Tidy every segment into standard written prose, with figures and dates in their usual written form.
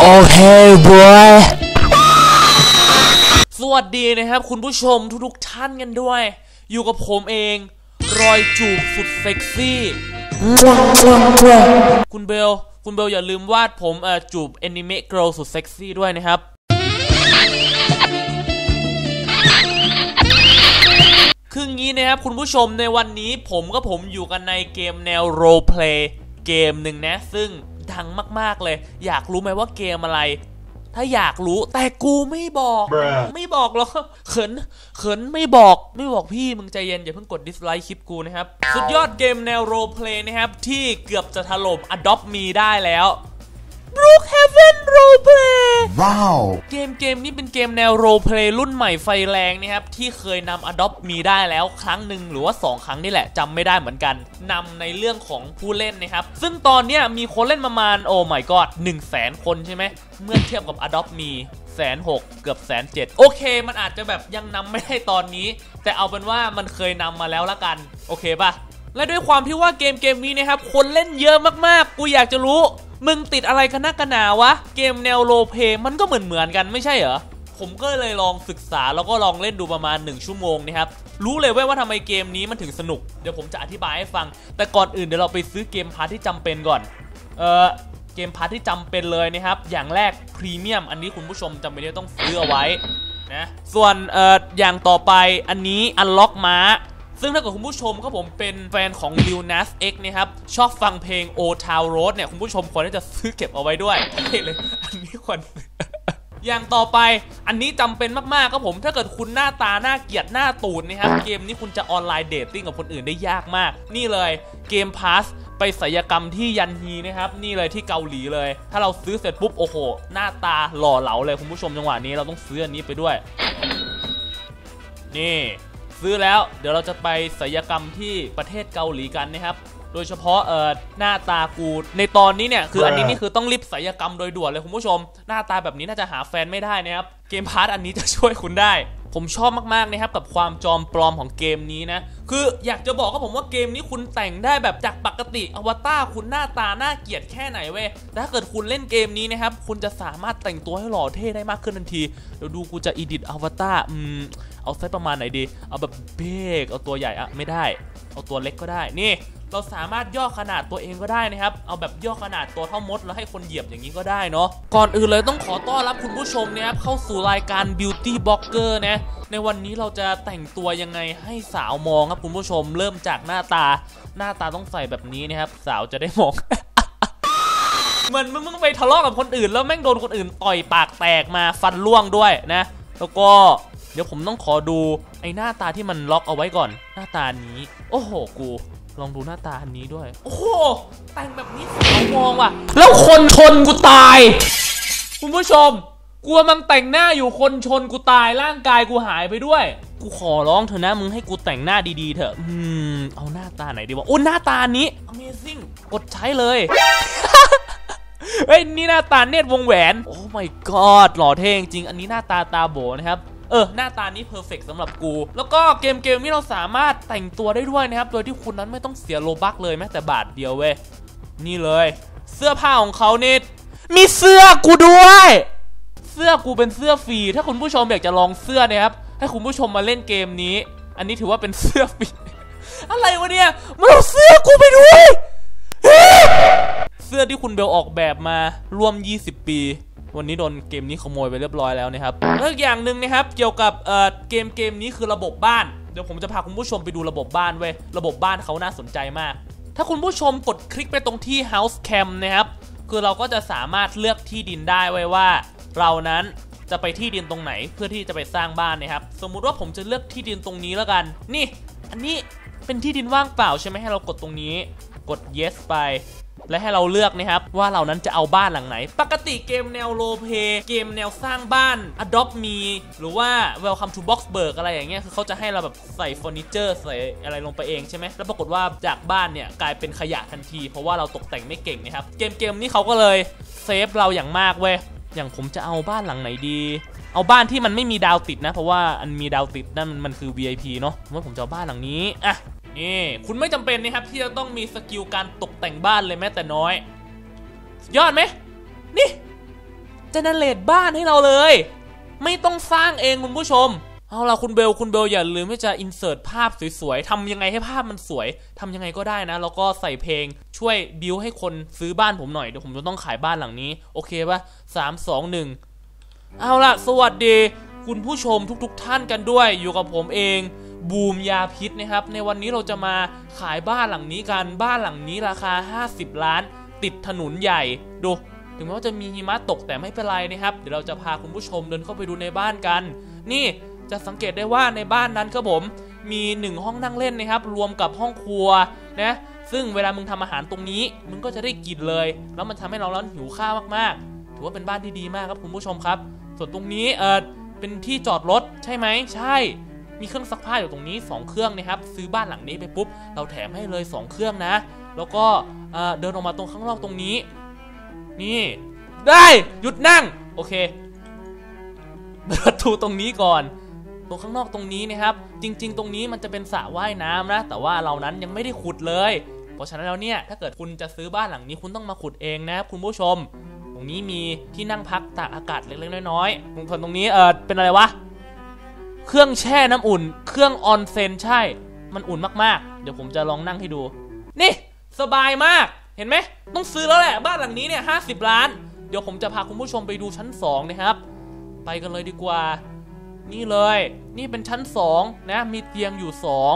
เคบอยสวัสดีนะครับคุณผู้ชมทุกท่านกันด้วยอยู่กับผมเองรอยจูบสุดเซ็กซี่คุณเบลอย่าลืมวาดผมจูบแอนิเมะเกิร์ลสุดเซ็กซี่ด้วยนะครับคืองี้นะครับคุณผู้ชมในวันนี้ผมอยู่กันในเกมแนวโรลเพลย์เกมหนึ่งนะซึ่งดังมากๆเลยอยากรู้ไหมว่าเกมอะไรถ้าอยากรู้แต่กูไม่บอกหรอกเขินไม่บอกพี่มึงใจเย็นอย่าเพิ่งกดดิสไลค์คลิปกูนะครับสุดยอดเกมแนวโรลเพลย์นะครับที่เกือบจะถล่ม Adopt Me ได้แล้วBrookhaven Roleplay ว้าวเกมนี้เป็นเกมแนวโรลเพลย์รุ่นใหม่ไฟแรงนะครับที่เคยนำ Adopt Me ได้แล้วครั้งหนึ่งหรือว่า2ครั้งนี่แหละจำไม่ได้เหมือนกันนำในเรื่องของผู้เล่นนะครับซึ่งตอนนี้มีคนเล่นประมาณโอ้ my god 100,000 คนใช่ไหมเมื่อเทียบกับ Adopt Me 160,000 เกือบ 170,000 โอเคมันอาจจะแบบยังนำไม่ได้ตอนนี้แต่เอาเป็นว่ามันเคยนำมาแล้วละกันโอเคป่ะและด้วยความที่ว่าเกมนี้นะครับคนเล่นเยอะมากๆกูอยากจะรู้มึงติดอะไรกันนักกันหนาวะเกมแนวโรลเพลย์มันก็เหมือนกันไม่ใช่เหรอผมก็เลยลองศึกษาแล้วก็ลองเล่นดูประมาณ1ชั่วโมงนะครับรู้เลยว่าทำไมเกมนี้มันถึงสนุกเดี๋ยวผมจะอธิบายให้ฟังแต่ก่อนอื่นเดี๋ยวเราไปซื้อเกมพาร์ทที่จำเป็นก่อนเกมพาร์ทที่จำเป็นเลยนะครับอย่างแรกพรีเมียมอันนี้คุณผู้ชมจำเป็นที่ต้องซื้อเอาไว้นะส่วนอย่างต่อไปอันนี้อันล็อกม้าซึ่งถ้าเกิดคุณผู้ชมครับผมเป็นแฟนของ Lil Nas X นะครับชอบฟังเพลง Old Town Road เนี่ยคุณผู้ชมควรที่จะซื้อเก็บเอาไว้ด้วยเลยอันนี้ควรอย่างต่อไปอันนี้จำเป็นมากๆครับผมถ้าเกิดคุณหน้าตาหน้าเกลียดหน้าตูดนะครับเกมนี้คุณจะออนไลน์เดทติ้งกับคนอื่นได้ยากมากนี่เลยเกมพาสไปศัลยกรรมที่ยันฮีนะครับนี่เลยที่เกาหลีเลยถ้าเราซื้อเสร็จปุ๊บโอ้โหหน้าตาหล่อเหลาเลยคุณผู้ชมจังหวะนี้เราต้องซื้ออันนี้ไปด้วยนี่ซื้อแล้วเดี๋ยวเราจะไปศัลยกรรมที่ประเทศเกาหลีกันนะครับโดยเฉพาะหน้าตากูในตอนนี้เนี่ยคืออันนี้นี่คือต้องรีบศัลยกรรมโดยด่วนเลยคุณผู้ชมหน้าตาแบบนี้น่าจะหาแฟนไม่ได้นะครับเกมพาร์ทอันนี้จะช่วยคุณได้ผมชอบมากๆนะครับกับความจอมปลอมของเกมนี้นะคืออยากจะบอกกับผมว่าเกมนี้คุณแต่งได้แบบจากปกติอวตารคุณหน้าตาน่าเกลียดแค่ไหนเว้ยแต่ถ้าเกิดคุณเล่นเกมนี้นะครับคุณจะสามารถแต่งตัวให้หล่อเท่ได้มากขึ้นทันทีเดี๋ยวดูกูจะอีดิทอวตารเอาไซส์ประมาณไหนดีเอาแบบเบกเอาตัวใหญ่อะไม่ได้เอาตัวเล็กก็ได้นี่เราสามารถย่อขนาดตัวเองก็ได้นะครับเอาแบบย่อขนาดตัวเท่ามดแล้วให้คนเหยียบอย่างนี้ก็ได้เนาะก่อนอื่นเลยต้องขอต้อนรับคุณผู้ชมนะครับเข้าสู่รายการ Beauty Blogger นะในวันนี้เราจะแต่งตัวยังไงให้สาวมองครับคุณผู้ชมเริ่มจากหน้าตาต้องใส่แบบนี้นะครับสาวจะได้มอง มึงไปทะเลาะกับคนอื่นแล้วแม่งโดนคนอื่นต่อยปากแตกมาฟันร่วงด้วยนะแล้วก็เดี๋ยวผมต้องขอดูไอ้หน้าตาที่มันล็อกเอาไว้ก่อนหน้าตานี้โอ้โหกูลองดูหน้าตาอันนี้ด้วยโอ้โหแต่งแบบนี้สาวมองว่ะแล้วคนชนกูตายคุณผู้ชมกลัวมันแต่งหน้าอยู่คนชนกูตายร่างกายกูหายไปด้วยกูขอร้องเถอะนะมึงให้กูแต่งหน้าดีๆเถอะเอาหน้าตาไหนดีวะโอ้หน้าตานี้ Amazing กดใช้เลย เฮ้ยนี่หน้าตาเนตรวงแหวนโอ้ my god หล่อเท่จริงอันนี้หน้าตาโบนะครับหน้าตานี้เพอร์เฟกต์สำหรับกูแล้วก็เกมนี้เราสามารถแต่งตัวได้ด้วยนะครับโดยที่คุณนั้นไม่ต้องเสียโลบัคเลยแม้แต่บาทเดียวเว้ยนี่เลยเสื้อผ้าของเขาเนี่ยมีเสื้อกูด้วยเสื้อกูเป็นเสื้อฟรีถ้าคุณผู้ชมอยากจะลองเสื้อนะครับให้คุณผู้ชมมาเล่นเกมนี้อันนี้ถือว่าเป็นเสื้อฟรี อะไรวะเนี่ยมาเอาเสื้อกูไปด้วยเสื้อที่คุณเบลออกแบบมาร่วม20 ปีวันนี้โดนเกมนี้ขโมยไปเรียบร้อยแล้วนะครับแล้วอย่างหนึ่งนะครับเกี่ยวกับเกมนี้คือระบบบ้านเดี๋ยวผมจะพาคุณผู้ชมไปดูระบบบ้านเว้ยระบบบ้านเขาน่าสนใจมากถ้าคุณผู้ชมกดคลิกไปตรงที่ House Cam นะครับคือเราก็จะสามารถเลือกที่ดินได้ไว้ว่าเรานั้นจะไปที่ดินตรงไหนเพื่อที่จะไปสร้างบ้านนะครับสมมุติว่าผมจะเลือกที่ดินตรงนี้แล้วกันนี่อันนี้เป็นที่ดินว่างเปล่าใช่ไหมให้เรากดตรงนี้กด yes ไปและให้เราเลือกนะครับว่าเรานั้นจะเอาบ้านหลังไหนปกติเกมแนวโรลเพลย์เกมแนวสร้างบ้าน Adopt Me หรือว่า Welcome to Boxburg อะไรอย่างเงี้ยคือเขาจะให้เราแบบใส่เฟอร์นิเจอร์ใส่อะไรลงไปเองใช่ไหมแล้วปรากฏว่าจากบ้านเนี่ยกลายเป็นขยะทันทีเพราะว่าเราตกแต่งไม่เก่งนะครับเกมนี้เขาก็เลยเซฟเราอย่างมากเว้ยอย่างผมจะเอาบ้านหลังไหนดีเอาบ้านที่มันไม่มีดาวติดนะเพราะว่าอันมีดาวติดนั่นมันคือ VIP เนาะว่าผมจะเอาบ้านหลังนี้อ่ะนี่คุณไม่จำเป็นนะครับที่จะต้องมีสกิลการตกแต่งบ้านเลยแม้แต่น้อยยอดไหมนี่จเนเรตบ้านให้เราเลยไม่ต้องสร้างเองคุณผู้ชมเอาล่ะคุณเบลอย่าลืมที่จะอินเสิร์ตภาพสวยๆทำยังไงให้ภาพมันสวยทำยังไงก็ได้นะแล้วก็ใส่เพลงช่วยบิวให้คนซื้อบ้านผมหน่อยเดี๋ยวผมจะต้องขายบ้านหลังนี้โอเคปะ3 2 1เอาล่ะสวัสดีคุณผู้ชมทุกท่านกันด้วยอยู่กับผมเองบูมยาพิษนะครับในวันนี้เราจะมาขายบ้านหลังนี้กันบ้านหลังนี้ราคา50 ล้านติดถนนใหญ่ดูถึงแม้ว่าจะมีหิมะตกแต่ไม่เป็นไรนะครับเดี๋ยวเราจะพาคุณผู้ชมเดินเข้าไปดูในบ้านกันนี่จะสังเกตได้ว่าในบ้านนั้นครับผมมี1ห้องนั่งเล่นนะครับรวมกับห้องครัวนะซึ่งเวลามึงทำอาหารตรงนี้มึงก็จะได้กินเลยแล้วมันทำให้เราร้อนหิวข้าวมากๆถือว่าเป็นบ้านที่ดีมากครับคุณผู้ชมครับส่วนตรงนี้เป็นที่จอดรถใช่ไหมใช่มีเครื่องซักผ้าอยู่ตรงนี้2เครื่องนะครับซื้อบ้านหลังนี้ไปปุ๊บเราแถมให้เลย2เครื่องนะแล้วก็เดินออกมาตรงข้างนอกตรงนี้นี่ได้หยุดนั่งโอเคประตูตรงนี้ก่อนตรงข้างนอกตรงนี้นะครับจริงๆตรงนี้มันจะเป็นสระว่ายน้ำนะแต่ว่าเรานั้นยังไม่ได้ขุดเลยเพราะฉะนั้นแล้วเนี่ยถ้าเกิดคุณจะซื้อบ้านหลังนี้คุณต้องมาขุดเองนะคุณผู้ชมตรงนี้มีที่นั่งพักตากอากาศเล็กๆน้อยๆส่วนตรงนี้เป็นอะไรวะเครื่องแช่น้ำอุ่นเครื่องออนเซ็นใช่มันอุ่นมากๆเดี๋ยวผมจะลองนั่งให้ดูนี่สบายมากเห็นไหมต้องซื้อแล้วแหละบ้านหลังนี้เนี่ย50 ล้านเดี๋ยวผมจะพาคุณผู้ชมไปดูชั้น2นะครับไปกันเลยดีกว่านี่เลยนี่เป็นชั้น2นะมีเตียงอยู่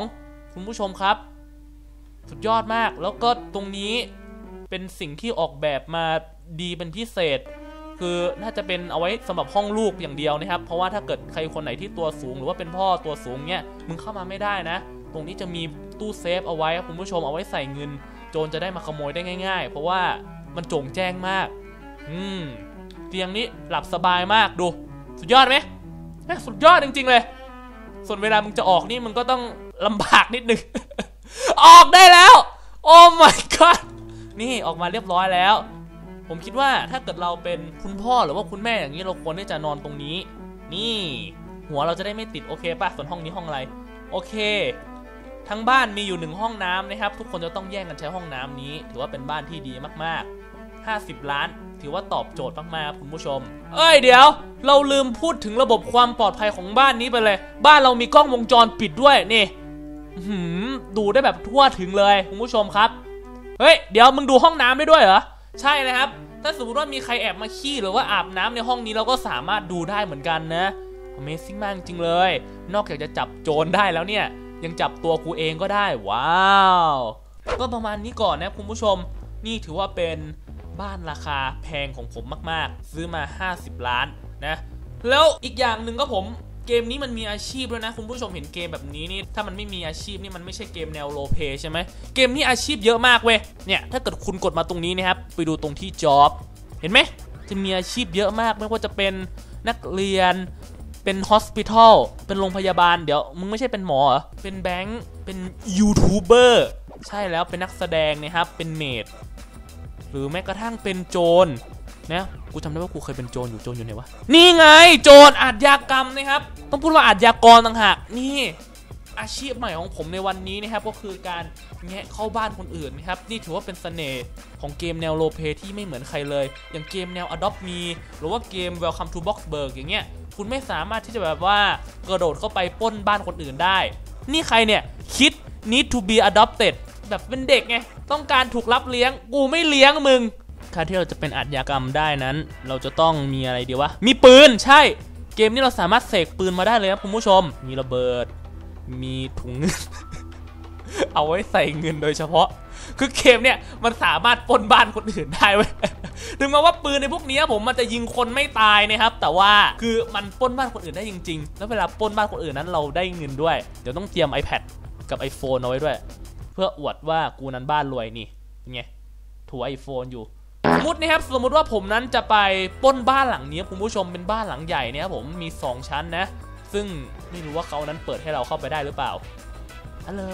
2คุณผู้ชมครับสุดยอดมากแล้วก็ตรงนี้เป็นสิ่งที่ออกแบบมาดีเป็นพิเศษคือน่าจะเป็นเอาไว้สำหรับห้องลูกอย่างเดียวนะครับเพราะว่าถ้าเกิดใครคนไหนที่ตัวสูงหรือว่าเป็นพ่อตัวสูงเนี่ยมึงเข้ามาไม่ได้นะตรงนี้จะมีตู้เซฟเอาไว้คุณผู้ชมเอาไว้ใส่เงินโจรจะได้มาขโมยได้ง่ายๆเพราะว่ามันโจ่งแจ้งมากเตียงนี้หลับสบายมากดูสุดยอดไหมสุดยอดจริงๆเลยส่วนเวลามึงจะออกนี่มึงก็ต้องลำบากนิดนึง ออกได้แล้วโอ้ my god นี่ออกมาเรียบร้อยแล้วผมคิดว่าถ้าเกิดเราเป็นคุณพ่อหรือว่าคุณแม่อย่างนี้เราควรที่จะนอนตรงนี้นี่หัวเราจะได้ไม่ติดโอเคป่ะส่วนห้องนี้ห้องอะไรโอเคทั้งบ้านมีอยู่1ห้องน้ำนะครับทุกคนจะต้องแย่งกันใช้ห้องน้ำนี้ถือว่าเป็นบ้านที่ดีมากๆ50 ล้านถือว่าตอบโจทย์มากๆคุณผู้ชมเดี๋ยวเราลืมพูดถึงระบบความปลอดภัยของบ้านนี้ไปเลยบ้านเรามีกล้องวงจรปิดด้วยนี่ดูได้แบบทั่วถึงเลยคุณผู้ชมครับเฮ้ยเดี๋ยวมึงดูห้องน้ำได้ด้วยเหรอใช่นะครับถ้าสมมติว่ามีใครแอบมาขี้หรือว่าอาบน้ำในห้องนี้เราก็สามารถดูได้เหมือนกันนะ Amazing มากจริงเลยนอกจากจะจับโจรได้แล้วเนี่ยยังจับตัวกูเองก็ได้ว้าวก็ประมาณนี้ก่อนนะคุณผู้ชมนี่ถือว่าเป็นบ้านราคาแพงของผมมากๆซื้อมา50 ล้านนะแล้วอีกอย่างหนึ่งก็ผมเกมนี้มันมีอาชีพด้วยนะคุณผู้ชมเห็นเกมแบบนี้นี่ถ้ามันไม่มีอาชีพนี่มันไม่ใช่เกมแนวโรลเพลย์ใช่ไหมเกมนี้อาชีพเยอะมากเว้ยเนี่ยถ้าเกิดคุณกดมาตรงนี้นะครับไปดูตรงที่ job เห็นไหมจะมีอาชีพเยอะมากไม่ว่าจะเป็นนักเรียนเป็น hospital เป็นโรงพยาบาลเดี๋ยวมึงไม่ใช่เป็นหมอเหรอเป็นแบงค์เป็นยูทูบเบอร์ใช่แล้วเป็นนักแสดงนะครับเป็นเมดหรือแม้กระทั่งเป็นโจรนะกูจำได้ว่ากูเคยเป็นโจรอยู่ไหนวะนี่ไงโจรอาชญากรรมนะครับต้องพูดว่าอาชญากรต่างหากนี่อาชีพใหม่ของผมในวันนี้นะครับก็คือการแงะเข้าบ้านคนอื่นนะครับนี่ถือว่าเป็นเสน่ห์ของเกมแนวโรลเพลย์ที่ไม่เหมือนใครเลยอย่างเกมแนว Adopt Me หรือว่าเกม Welcome to Boxburg อย่างเงี้ยคุณไม่สามารถที่จะแบบว่ากระโดดเข้าไปปล้นบ้านคนอื่นได้นี่ใครเนี่ยคิด need to be adopted แบบเป็นเด็กไงต้องการถูกรับเลี้ยงกูไม่เลี้ยงมึงการที่เราจะเป็นอาชญากรรมได้นั้นเราจะต้องมีอะไรดีวะมีปืนใช่เกมนี้เราสามารถเสกปืนมาได้เลยครับคุณผู้ชมมีระเบิดมีถุงเงิน เอาไว้ใส่เงินโดยเฉพาะคือเกมเนี่ยมันสามารถปล้นบ้านคนอื่นได้เว้ย ถึงแม้ว่าปืนในพวกนี้ผมมันจะยิงคนไม่ตายนะครับแต่ว่าคือมันปล้นบ้านคนอื่นได้จริงๆแล้วเวลาปล้นบ้านคนอื่นนั้นเราได้เงินด้วยเดี๋ยวต้องเตรียม iPad กับ iPhone เอาไว้ด้วยเพื่ออวดว่ากูนั้นบ้านรวยนี่เป็นไงถู iPhone อยู่สมมตินะครับสมมติว่าผมนั้นจะไปปล้นบ้านหลังนี้คุณผู้ชมเป็นบ้านหลังใหญ่เนี่ยผมมี2ชั้นนะซึ่งไม่รู้ว่าเขานั้นเปิดให้เราเข้าไปได้หรือเปล่าฮัลโหล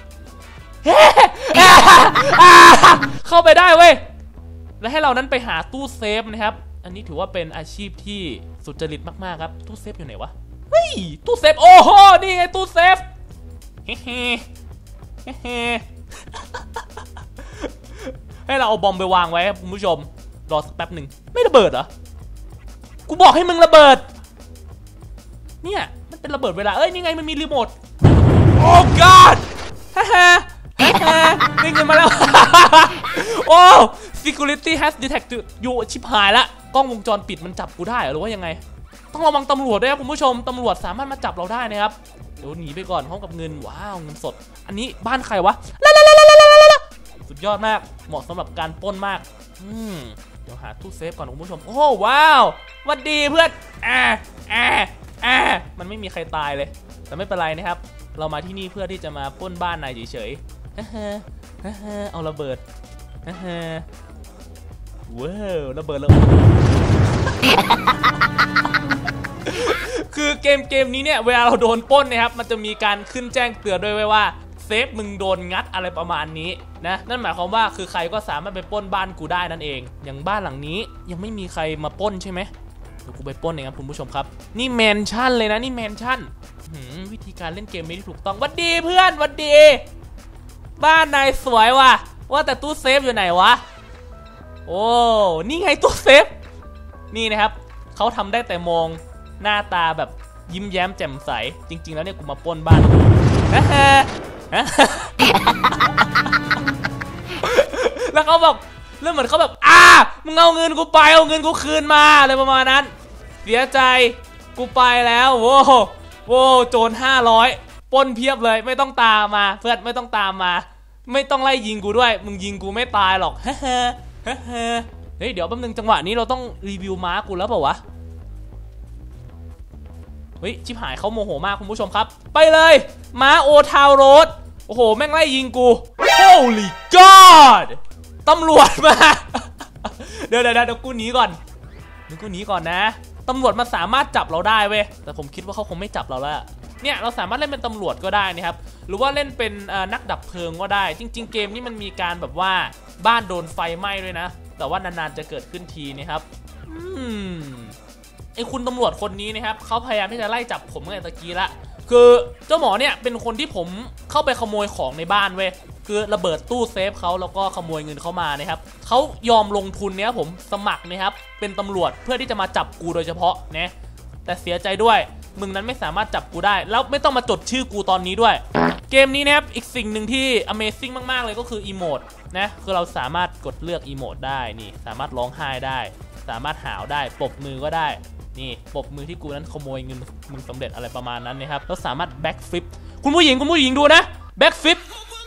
เข้าไปได้เว้ยและให้เรานั้นไปหาตู้เซฟนะครับอันนี้ถือว่าเป็นอาชีพที่สุจริตมากๆครับตู้เซฟอยู่ไหนวะเฮ้ยตู้เซฟโอ้โหนี่ไงตู้เซฟเฮ้ให้เราเอาบอมไปวางไว้ครับคุณผู้ชมรอสักแป๊บหนึ่งไม่ระเบิดเหรอกูบอกให้มึงระเบิดเนี่ยมันเป็นระเบิดเวลานี่ไงมันมีรีโมทโอ้ god ฮ่าฮ่าได้เงินมาแล้วโอ้ security has detected อยู่ชิบหายละกล้องวงจรปิดมันจับกูได้หรือว่ายังไงต้องระวังตำรวจด้วยครับคุณผู้ชมตำรวจสามารถมาจับเราได้นะครับเดี๋ยวหนีไปก่อนพร้อมกับเงินว้าวเงินสดอันนี้บ้านใครวะสุดยอดมากเหมาะสำหรับการปล้นมากเดี๋ยวหาตู้เซฟก่อนคุณผู้ชมโอ้ว้าววัดดีเพื่อนมันไม่มีใครตายเลยแต่ไม่เป็นไรนะครับเรามาที่นี่เพื่อที่จะมาปล้นบ้านนายเฉยๆเอาระเบิดว้าวระเบิดแล้วคือเกมนี้เนี่ยเวลาเราโดนปล้นนะครับมันจะมีการขึ้นแจ้งเตือนด้วยว่าเซฟมึงโดนงัดอะไรประมาณนี้นะนั่นหมายความว่าคือใครก็สามารถไปปล้นบ้านกูได้นั่นเองอย่างบ้านหลังนี้ยังไม่มีใครมาปล้นใช่ไหมเดี๋ยวกูไปปล้นเองครับคุณผู้ชมครับนี่แมนชั่นเลยนะนี่แมนชั่นวิธีการเล่นเกมนี้ที่ถูกต้องวัดดีเพื่อนวัดดีบ้านนายสวยว่ะว่าแต่ตู้เซฟอยู่ไหนวะโอ้นี่ไงตู้เซฟนี่นะครับเขาทำได้แต่มองหน้าตาแบบยิ้มแย้มแจ่มใสจริงๆแล้วเนี่ยกูมาปล้นบ้านแล้วเขาบอกเรื่องเหมือนเขาแบบมึงเอาเงินกูไปเอาเงินกูคืนมาอะไรประมาณนั้นเสียใจกูไปแล้วโว้โจร500ปล้นเพียบเลยไม่ต้องตามมาเพื่อนไม่ต้องตามมาไม่ต้องไล่ยิงกูด้วยมึงยิงกูไม่ตายหรอกเฮ้ยเดี๋ยวแป๊บนึงจังหวะนี้เราต้องรีวิวม้ากูแล้วเปล่าวะเฮ้ยชิบหายเขาโมโหมากคุณผู้ชมครับไปเลยม้าโอทาวโรดโอ้โหแม่งไล่ยิงกู Holy God ตำรวจมาเดี๋ยวกูหนีก่อนนะตำรวจมาสามารถจับเราได้เว้ยแต่ผมคิดว่าเขาคงไม่จับเราแล้วเนี่ยเราสามารถเล่นเป็นตำรวจก็ได้นะครับหรือว่าเล่นเป็นนักดับเพลิงก็ได้จริงๆเกมนี้มันมีการแบบว่าบ้านโดนไฟไหม้ด้วยนะแต่ว่านานๆจะเกิดขึ้นทีนะครับไอ้คุณตำรวจคนนี้นะครับเขาพยายามที่จะไล่จับผมตั้งแต่ตะกี้ละคือเจ้าหมอเนี่ยเป็นคนที่ผมเข้าไปขโมยของในบ้านเว้ยคือระเบิดตู้เซฟเขาแล้วก็ขโมยเงินเขามานะครับเขายอมลงทุนเนี่ยผมสมัครนะครับเป็นตำรวจเพื่อที่จะมาจับกูโดยเฉพาะนะแต่เสียใจด้วยมึงนั้นไม่สามารถจับกูได้แล้วไม่ต้องมาจดชื่อกูตอนนี้ด้วยเกมนี้นะครับอีกสิ่งหนึ่งที่ Amazing มากๆเลยก็คืออีโมดนะคือเราสามารถกดเลือกอีโมดได้นี่สามารถร้องไห้ได้สามารถหาวได้ปรบมือก็ได้นี่ปรบมือที่กูนั้นขโมยเงินมึงสำเร็จอะไรประมาณนั้นนะครับแล้วสามารถแบ็กฟลิปคุณผู้หญิงดูนะแบ็กฟลิป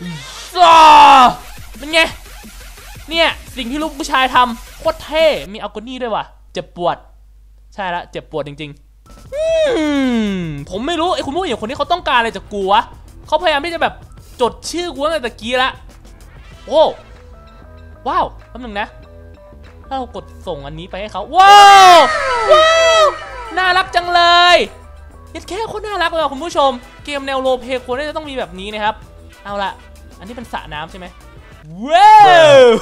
เป็นไงเนี่ยสิ่งที่ลูกผู้ชายทำโคตรเท่มีอัลกอนี่ด้วยว่ะเจ็บปวดใช่ละเจ็บปวดจริงๆผมไม่รู้ไอ้คุณผู้หญิงคนนี้เขาต้องการอะไรจากกูวะเขาพยายามที่จะแบบจดชื่อกูตั้งแต่ตะกี้ละโอ้ว้าวแป๊บนึงนะถ้าเรากดส่งอันนี้ไปให้เขาว้าวน่ารักจังเลยแค่คนน่ารักเลยคุณผู้ชมเกมแนวโรลเพลย์ควรจะต้องมีแบบนี้นะครับเอาละอันนี้เป็นสระน้ำใช่ไหมว้าว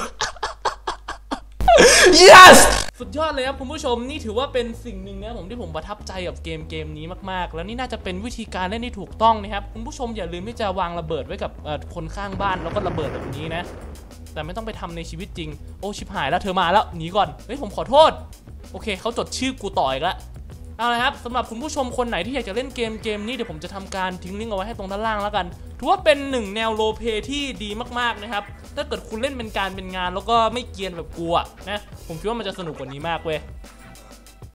yes สุดยอดเลยครับคุณผู้ชมนี่ถือว่าเป็นสิ่งหนึ่งนะผมที่ผมประทับใจกับเกมนี้มากๆแล้วนี่น่าจะเป็นวิธีการเล่นที่ถูกต้องนะครับคุณผู้ชมอย่าลืมที่จะวางระเบิดไว้กับคนข้างบ้านแล้วก็ระเบิดแบบนี้นะแต่ไม่ต้องไปทำในชีวิตจริงโอ้ชิบหายแล้วเธอมาแล้วหนีก่อนเฮ้ยผมขอโทษโอเคเขาจดชื่อกูต่ออีกแล้วเอาละครับสำหรับคุณผู้ชมคนไหนที่อยากจะเล่นเกมนี้เดี๋ยวผมจะทำการทิ้งลิงก์เอาไว้ให้ตรงด้านล่างแล้วกันถือว่าเป็นหนึ่งแนวโรลเพลย์ที่ดีมากๆนะครับถ้าเกิดคุณเล่นเป็นการเป็นงานแล้วก็ไม่เกรียนแบบกูอะนะผมคิดว่ามันจะสนุกกว่านี้มากเว้ย